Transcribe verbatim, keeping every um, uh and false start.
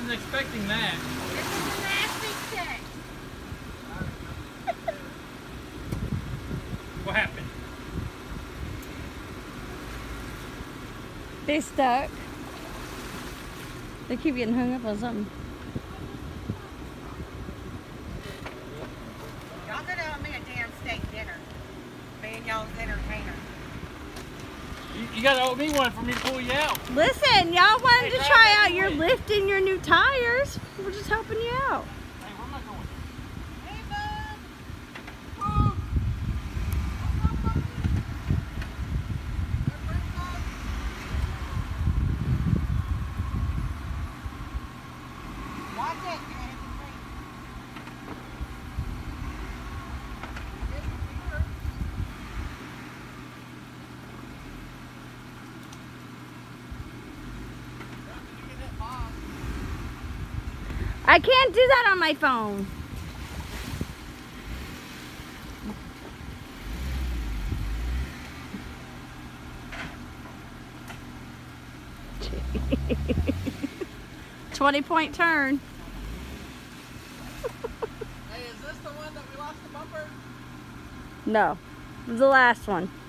wasn't expecting that. This is a nasty check. What happened? They stuck. They keep getting hung up on something. Y'all could have me a damn steak dinner. Being y'all's entertainer. You, you gotta owe me one for me to pull you out. Listen, y'all wanted Hey, to try how out your you lift and your new tires. We're just helping you out. Hey, where am I going? Hey, bud. Watch it, man. I can't do that on my phone. twenty point turn. Hey, is this the one that we lost the bumper? No, it was the last one.